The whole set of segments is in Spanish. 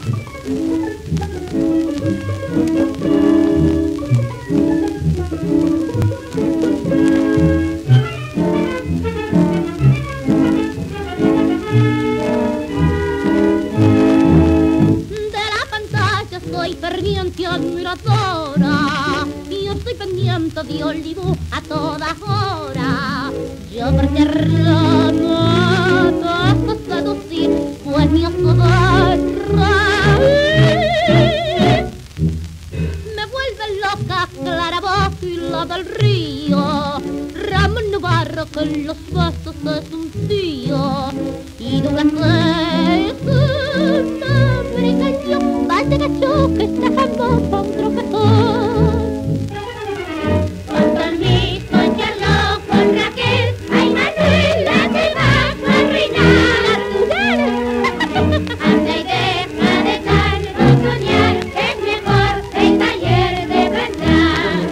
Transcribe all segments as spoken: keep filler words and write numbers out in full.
Ferviente admiradora, yo estoy pendiente de Hollywood a todas horas. Yo prefiero no seducir, pues mi asobarra me vuelve loca Clara Bow y la del Río, Ramón Navarro que en los besos es un tío, y Douglas es un americano, basta gacho que está jamón pa' un tropezón. Con permiso charló con Raquel, ay Manuela te vas a arruinar. Anda y deja de tanto soñar, es mejor el taller de verdad.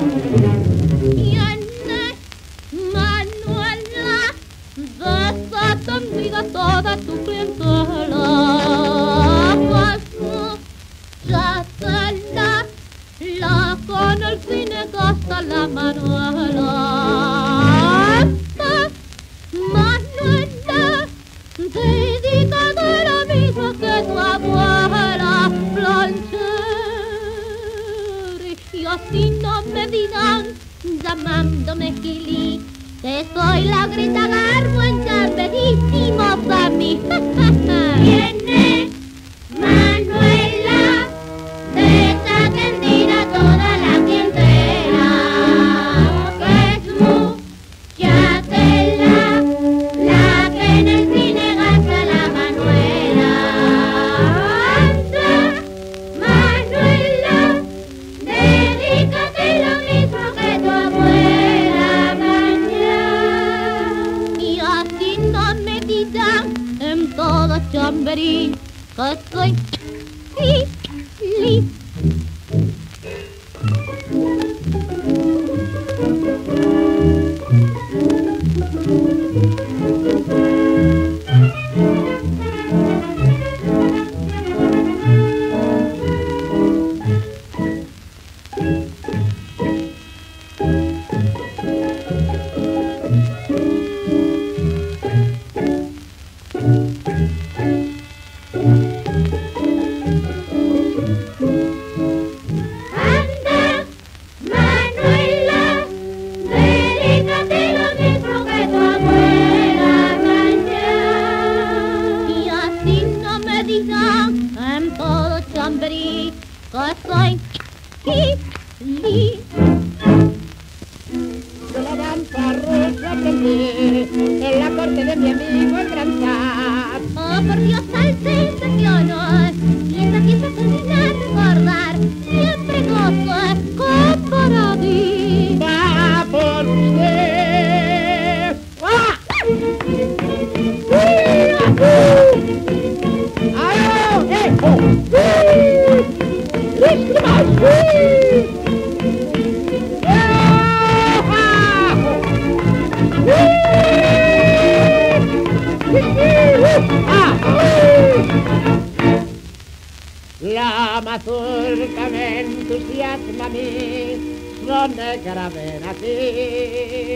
Tiene Manuela, besa conmigo toda tu clientela. La con el cine gasta la Manuela. Manuela, dedicada la misma que tu abuela Blancheri. Y así no me digan, llamándome Kili, que soy la grita garbo en chamberísimo para mí. Viene Manuela, desatendida toda la clientela, que es mucha tela, la que en el cine gasta la Manuela. Anda, Manuela, dedícate lo mismo que tu abuela mañana. Y así no me digan en todo Chamberí que soy Lili. En todo Chamberí que soy Lili. Yo la danza rusa aprendí en la corte de mi amigo el gran zar. Oh, por Dios, al sensaciones, y esta pieza termina de recordar, siempre gozo con paradis. Va por usted. ¡Ah! La mazurca me entusiasma a mí, son negra ven aquí.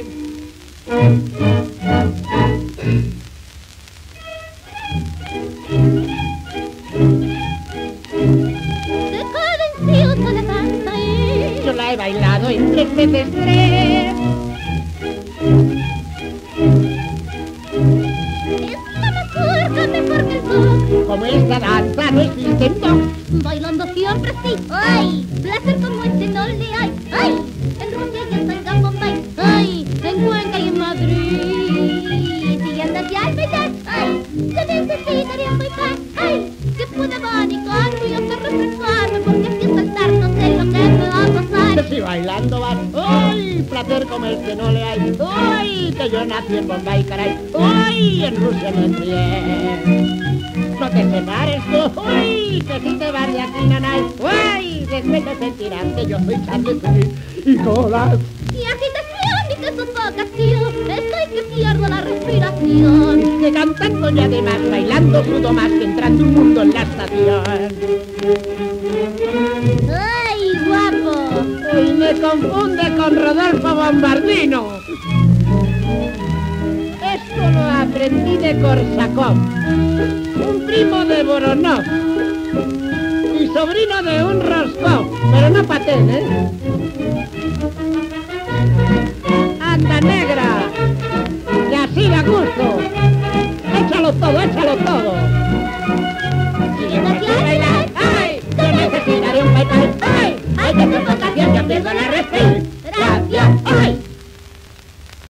Yo la he bailado en tres veces tres. Es la mazurca mejor que el rock. Como esta danza no existe en rock. Bailando siempre sí, ay, placer como este no le hay, ay, en Rusia y en San Bombay, ay, en Cuenca y en Madrid, y andas ya al bailar, ay, yo necesitaría un wifi, ay, que pueda abanicarme y hacer refrescarme, porque si saltar no sé lo que me va a pasar. Si bailando vas, ay, placer como este no le hay, ay, que yo nací en Bombay, caray, ay, en Rusia me crié. No te separes tú, uy, que si te vas de aquí, nanay, uy, después te sentirás que yo soy Charlie y colas. Y agitación y que sofocación, estoy que pierdo la respiración. canción. Que cantando y además bailando sudo más que entrando un mundo en la estación. ¡Ay, guapo! Y me confunde con Rodolfo Bombardino. Esto lo aprendí de Korsakov, un primo de Voronov y sobrino de un Roscoe, pero no Patén, ¿eh?